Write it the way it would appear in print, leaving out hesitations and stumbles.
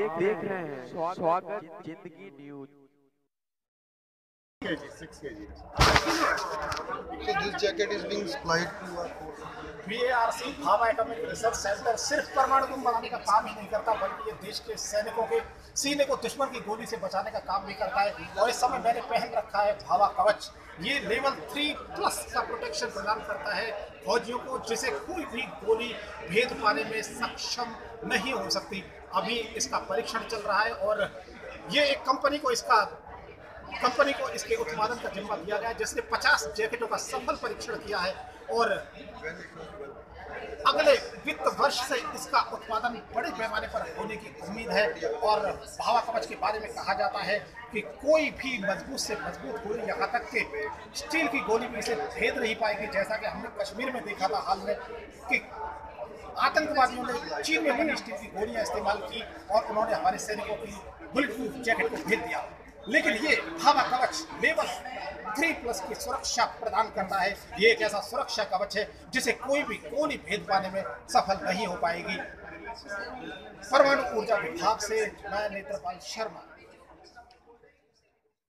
देख रहे हैं स्वागत जिंदगी news. kg, 6 kg. So this jacket is being supplied to our force. VARC Bhabha atomic research centre सिर्फ परमाणु बम बनाने का काम ही नहीं करता, बल्कि ये देश के सैनिकों के सीने को दुश्मन की गोली से बचाने का काम भी करता है। और इस समय मैंने पहन रखा है भाभा कवच। ये लेवल 3+ का प्रोटेक्शन प्रदान करता है फौजियों को, जिसे कोई भी गोली भेद पाने में सक्षम नहीं हो सकती। अभी इसका परीक्षण चल रहा है और ये एक कंपनी को इसके उत्पादन का जिम्मा दिया गया है, जिसने 50 जैकेटों का सफल परीक्षण किया है और अगले वित्त वर्ष से इसका उत्पादन बड़े पैमाने पर होने की उम्मीद है। और भाभा कवच के बारे में कहा जाता है कि कोई भी मजबूत से मजबूत गोली, यहाँ तक कि स्टील की गोली भी इसे भेद नहीं पाएगी। जैसा कि हमने कश्मीर में देखा था हाल में कि आतंकवादियों ने चीन में बनी स्टील की गोलियां इस्तेमाल की और उन्होंने हमारे सैनिकों की बुलेट प्रूफ जैकेट को भेद दिया। लेकिन ये भाभा कवच लेवल 3+ की सुरक्षा प्रदान करता है। ये एक ऐसा सुरक्षा कवच है जिसे कोई भी गोली भेद पाने में सफल नहीं हो पाएगी। परमाणु ऊर्जा विभाग से मैं नेत्रपाल शर्मा।